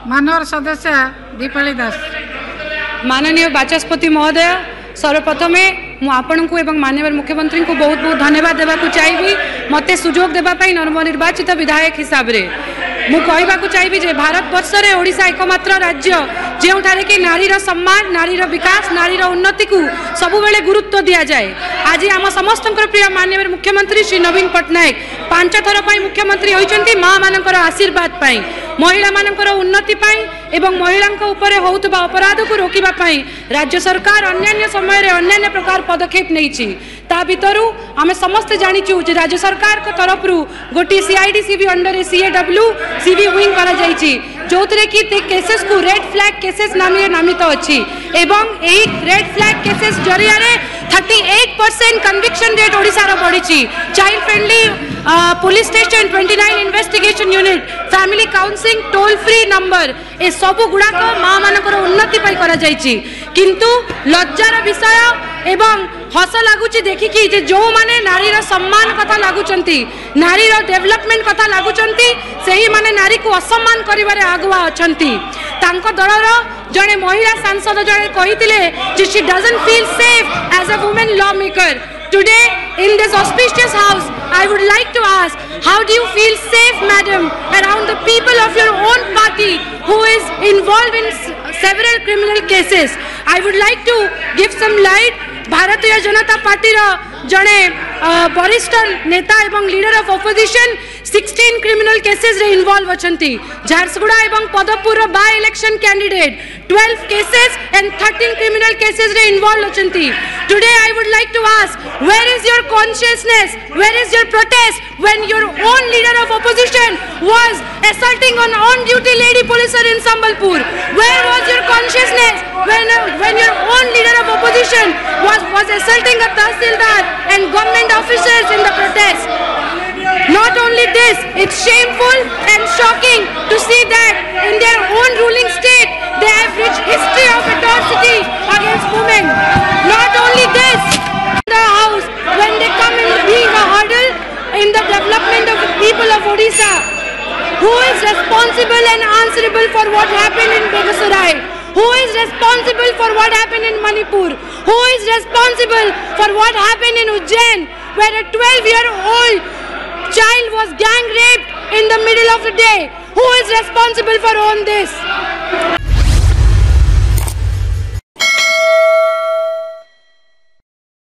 मानवर सदस्य दीपाली दास। माननीय बाचस्पति महोदय, सर्वप्रथमे आपण को एवं माननीय मुख्यमंत्री को बहुत बहुत धन्यवाद देवा चाहिए मत सुजोग देवाई नवनिर्वाचित विधायक हिसाब से मु कहवाक चाहिए जे भारत वर्ष में ओडिशा एकमात्र राज्य जोठारे कि नारीर सम्मान, नारीर विकास, नारीर उन्नति को सबु बेले गुरुत्व दि जाए। आज आम समस्त प्रिय माननीय मुख्यमंत्री श्री नवीन पट्टनायक 5 थर मुख्यमंत्री होइचंती माँ मानकर आशीर्वाद पाई, महिला मानकर उन्नति पाई एवं महिला उपरे होउतबा अपराध को रोकिबा पाई राज्य सरकार अन्य समय रे अन्य प्रकार पदक्षेप नहीं। ता भितरु आमे समस्त जानिचु जे राज्य सरकार को तरफ गोटी CID CB under CAW CB wing करा जाइछि जोथरे कि ते केसेस को रेड फ्लैग केसेस नामे नामित अछि एवं एई रेड फ्लैग केसेस जरिया रे 38% कन्विक्शन रेट ओडिसा रो बढ़िछि। Child friendly police station, 29 investigation unit, family counselling, toll free number ए सब गुड़ाक माँ मानकर उन्नति पाई करा जाइछि। किंतु लज्जार विषय एवं हस लगुच देखिकी जे जो माने नारीर सम्मान कथा लगुचंती, नारीर डेवलपमेंट कथा लगुचंती, सेही माने नारी को असम्मान करिवारे आगुआ अछंती। तांको दलर जने महिला सांसद जने कहितिले जे she doesn't feel safe as a woman lawmaker. Today in this auspicious house I would like to ask, how do you feel safe, madam, around the people of your own party who is involved in several criminal cases? I would like to give some light. Bharatiya Janata party रो जने वरिष्ठ नेता एवं leader of opposition 16 criminal cases रे involve अछंती। झारसुगुड़ा एवं पदपुर रो bye election candidate 12 cases and 13 criminal cases रे involve अछंती। Today I would like to ask, where is your consciousness, where is your protest when your own leader of opposition was assaulting on on-duty lady policer in Sambalpur? Where was your consciousness when your own leader of opposition was assaulting a tahsildar and government officers in the protest? Not only this, it's shameful and shocking to see that in their own ruling state they have rich history of atrocity against women. Not only this, the house when they come in being a hurdle in the development of the people of Odisha, who is responsible and answerable for what happened in Begusarai? Who is responsible for what happened in Manipur? Who is responsible for what happened in Ujjain, where a 12-year-old child was gang raped in the middle of the day? Who is responsible for all this?